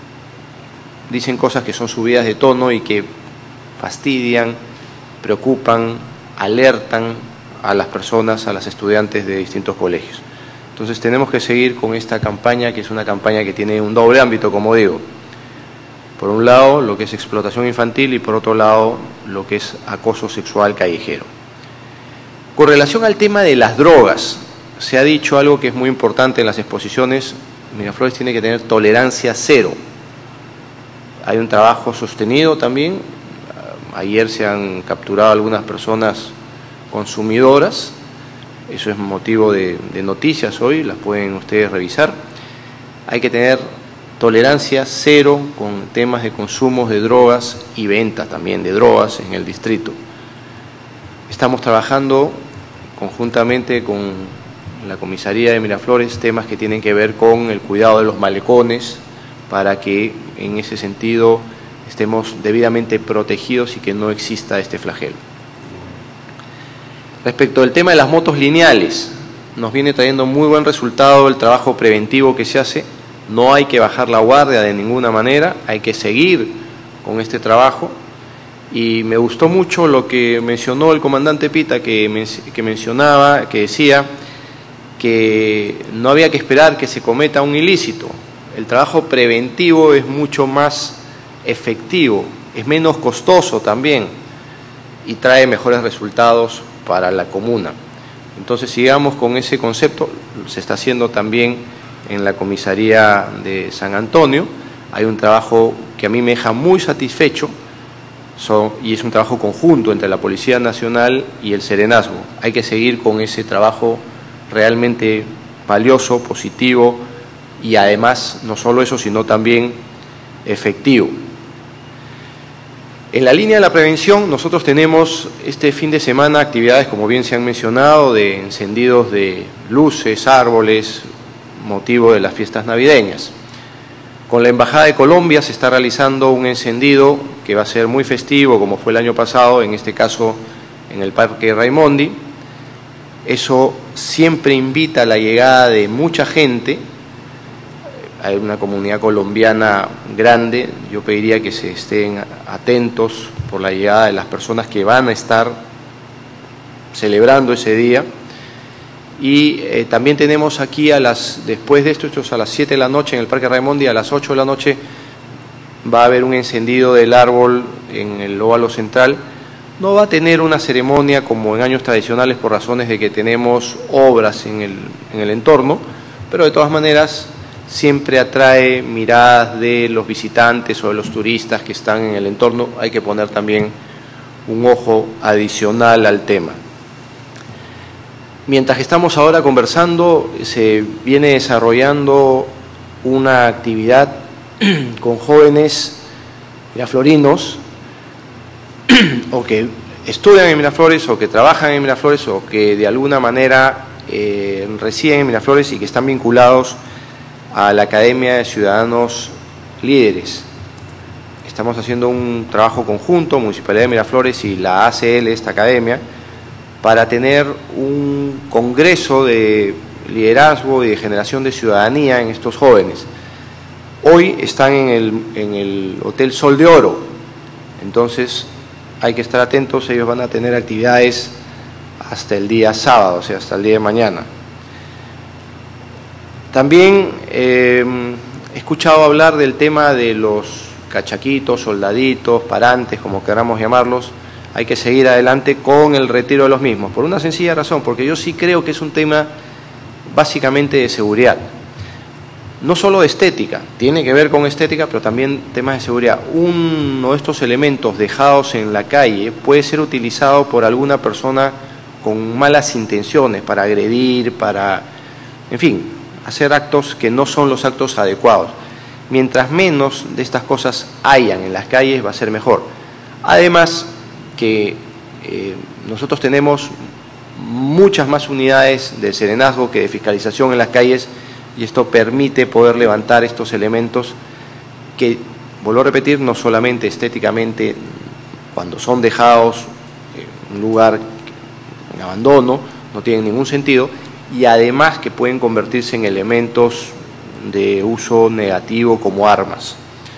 [SPEAKER 1] dicen cosas que son subidas de tono y que fastidian, preocupan, alertan a las personas, a las estudiantes de distintos colegios. Entonces tenemos que seguir con esta campaña, que es una campaña que tiene un doble ámbito, como digo. Por un lado, lo que es explotación infantil y por otro lado, lo que es acoso sexual callejero. Con relación al tema de las drogas, se ha dicho algo que es muy importante en las exposiciones. Miraflores tiene que tener tolerancia cero. Hay un trabajo sostenido también. Ayer se han capturado algunas personas consumidoras. Eso es motivo de, de noticias hoy, las pueden ustedes revisar. Hay que tener tolerancia cero con temas de consumos de drogas y venta también de drogas en el distrito. Estamos trabajando conjuntamente con la comisaría de Miraflores temas que tienen que ver con el cuidado de los malecones, para que en ese sentido estemos debidamente protegidos y que no exista este flagelo. Respecto al tema de las motos lineales, nos viene trayendo muy buen resultado el trabajo preventivo que se hace. No hay que bajar la guardia de ninguna manera, hay que seguir con este trabajo. Y me gustó mucho lo que mencionó el comandante Pita, que, men que mencionaba, que decía que no había que esperar que se cometa un ilícito. El trabajo preventivo es mucho más efectivo, es menos costoso también y trae mejores resultados para la comuna. Entonces sigamos con ese concepto, se está haciendo también en la comisaría de San Antonio. Hay un trabajo que a mí me deja muy satisfecho, So, y es un trabajo conjunto entre la Policía Nacional y el Serenazgo. Hay que seguir con ese trabajo realmente valioso, positivo y además no solo eso, sino también efectivo. En la línea de la prevención, nosotros tenemos este fin de semana actividades, como bien se han mencionado, de encendidos de luces, árboles, motivo de las fiestas navideñas. Con la Embajada de Colombia se está realizando un encendido que va a ser muy festivo, como fue el año pasado, en este caso en el Parque Raimondi. Eso siempre invita a la llegada de mucha gente. Hay una comunidad colombiana grande. Yo pediría que se estén atentos por la llegada de las personas que van a estar celebrando ese día. Y eh, también tenemos aquí, a las después de esto, esto es a las siete de la noche en el Parque Raimondi, a las ocho de la noche va a haber un encendido del árbol en el óvalo central. No va a tener una ceremonia como en años tradicionales por razones de que tenemos obras en el, en el entorno, pero de todas maneras siempre atrae miradas de los visitantes o de los turistas que están en el entorno. Hay que poner también un ojo adicional al tema. Mientras que estamos ahora conversando, se viene desarrollando una actividad con jóvenes miraflorinos o que estudian en Miraflores o que trabajan en Miraflores o que de alguna manera eh, residen en Miraflores y que están vinculados a la Academia de Ciudadanos Líderes. Estamos haciendo un trabajo conjunto, Municipalidad de Miraflores y la A C L, esta academia, para tener un congreso de liderazgo y de generación de ciudadanía en estos jóvenes. Hoy están en el, en el Hotel Sol de Oro, entonces hay que estar atentos. Ellos van a tener actividades hasta el día sábado, o sea, hasta el día de mañana. También eh, he escuchado hablar del tema de los cachaquitos, soldaditos, parantes, como queramos llamarlos. Hay que seguir adelante con el retiro de los mismos, por una sencilla razón, porque yo sí creo que es un tema básicamente de seguridad. No solo de estética, tiene que ver con estética, pero también temas de seguridad. Uno de estos elementos dejados en la calle puede ser utilizado por alguna persona con malas intenciones, para agredir, para, en fin, hacer actos que no son los actos adecuados. Mientras menos de estas cosas hayan en las calles, va a ser mejor. Además, que eh, nosotros tenemos muchas más unidades de serenazgo que de fiscalización en las calles, y esto permite poder levantar estos elementos que, vuelvo a repetir, no solamente estéticamente, cuando son dejados en un lugar en abandono, no tienen ningún sentido, y además que pueden convertirse en elementos de uso negativo como armas.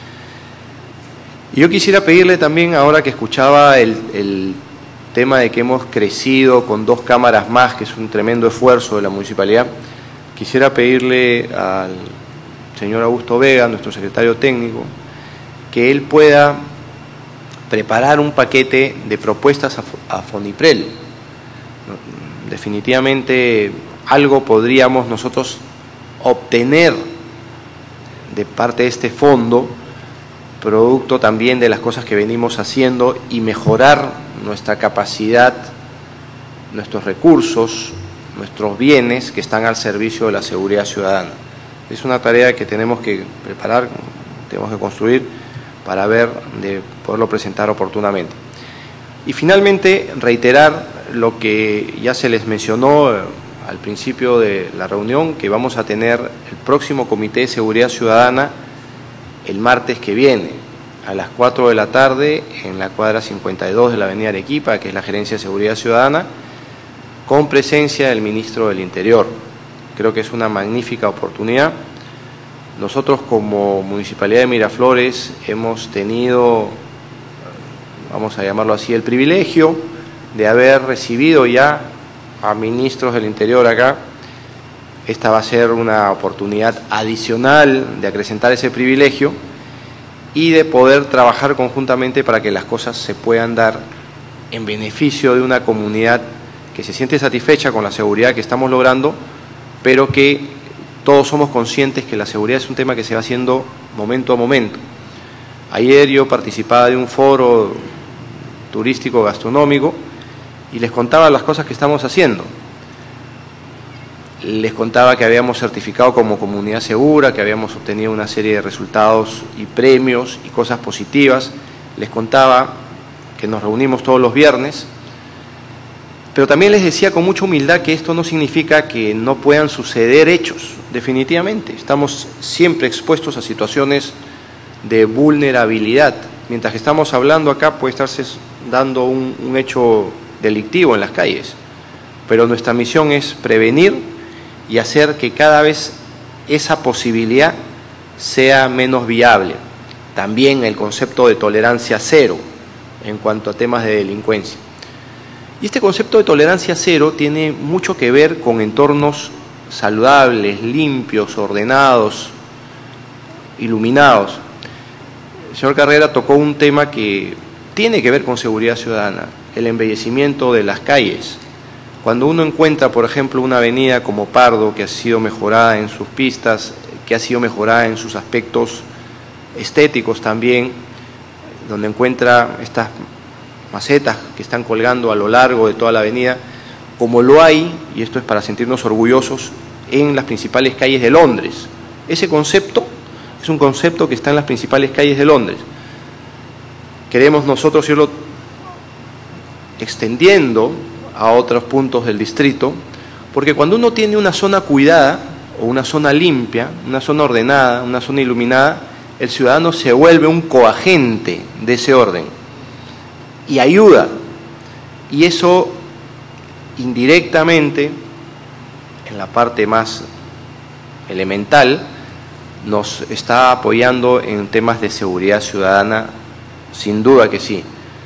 [SPEAKER 1] Y yo quisiera pedirle también, ahora que escuchaba el, el tema de que hemos crecido con dos cámaras más, que es un tremendo esfuerzo de la municipalidad, quisiera pedirle al señor Augusto Vega, nuestro secretario técnico, que él pueda preparar un paquete de propuestas a, a Foniprel. Definitivamente algo podríamos nosotros obtener de parte de este fondo, producto también de las cosas que venimos haciendo, y mejorar nuestra capacidad, nuestros recursos, nuestros bienes que están al servicio de la seguridad ciudadana. Es una tarea que tenemos que preparar, tenemos que construir para ver de poderlo presentar oportunamente. Y finalmente reiterar lo que ya se les mencionó al principio de la reunión, que vamos a tener el próximo Comité de Seguridad Ciudadana el martes que viene, a las cuatro de la tarde, en la cuadra cincuenta y dos de la avenida Arequipa, que es la Gerencia de Seguridad Ciudadana, con presencia del Ministro del Interior. Creo que es una magnífica oportunidad. Nosotros como Municipalidad de Miraflores hemos tenido, vamos a llamarlo así, el privilegio de haber recibido ya a ministros del Interior acá. Esta va a ser una oportunidad adicional de acrecentar ese privilegio y de poder trabajar conjuntamente para que las cosas se puedan dar en beneficio de una comunidad que se siente satisfecha con la seguridad que estamos logrando, pero que todos somos conscientes que la seguridad es un tema que se va haciendo momento a momento. Ayer yo participaba de un foro turístico gastronómico y les contaba las cosas que estamos haciendo. Les contaba que habíamos certificado como comunidad segura, que habíamos obtenido una serie de resultados y premios y cosas positivas. Les contaba que nos reunimos todos los viernes, pero también les decía con mucha humildad que esto no significa que no puedan suceder hechos. Definitivamente, estamos siempre expuestos a situaciones de vulnerabilidad. Mientras que estamos hablando acá puede estarse dando un, un hecho delictivo en las calles, pero nuestra misión es prevenir y hacer que cada vez esa posibilidad sea menos viable. También el concepto de tolerancia cero en cuanto a temas de delincuencia. Y este concepto de tolerancia cero tiene mucho que ver con entornos saludables, limpios, ordenados, iluminados. El señor Carrera tocó un tema que tiene que ver con seguridad ciudadana, el embellecimiento de las calles. Cuando uno encuentra, por ejemplo, una avenida como Pardo, que ha sido mejorada en sus pistas, que ha sido mejorada en sus aspectos estéticos también, donde encuentra estas macetas que están colgando a lo largo de toda la avenida, como lo hay, y esto es para sentirnos orgullosos, en las principales calles de Londres. Ese concepto es un concepto que está en las principales calles de Londres. Queremos nosotros irlo extendiendo a otros puntos del distrito, porque cuando uno tiene una zona cuidada o una zona limpia, una zona ordenada, una zona iluminada, el ciudadano se vuelve un coagente de ese orden y ayuda, y eso indirectamente, en la parte más elemental, nos está apoyando en temas de seguridad ciudadana, sin duda que sí.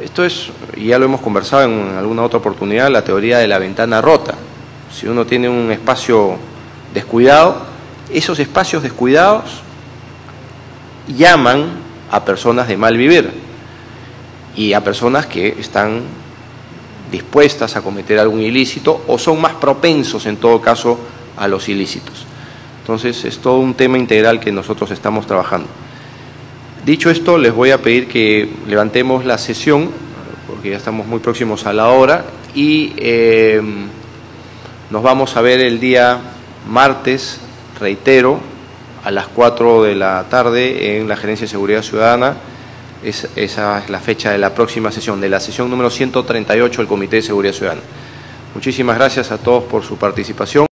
[SPEAKER 1] Esto es, y ya lo hemos conversado en alguna otra oportunidad, la teoría de la ventana rota. Si uno tiene un espacio descuidado, esos espacios descuidados llaman a personas de mal vivir y a personas que están dispuestas a cometer algún ilícito o son más propensos en todo caso a los ilícitos. Entonces es todo un tema integral que nosotros estamos trabajando. Dicho esto, les voy a pedir que levantemos la sesión, porque ya estamos muy próximos a la hora, y eh, nos vamos a ver el día martes, reitero, a las cuatro de la tarde en la Gerencia de Seguridad Ciudadana. Es, esa es la fecha de la próxima sesión, de la sesión número ciento treinta y ocho del Comité de Seguridad Ciudadana. Muchísimas gracias a todos por su participación.